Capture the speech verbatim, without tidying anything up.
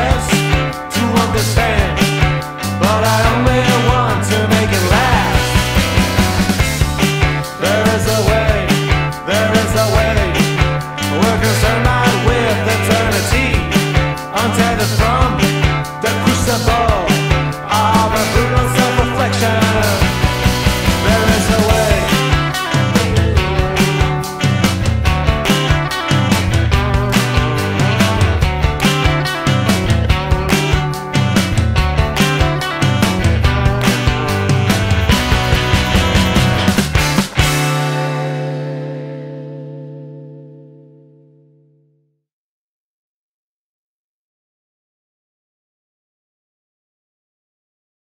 profess to understand, but I only want to make it last. There is a way, there is a way, we're concerned not with eternity, untethered from the crucible.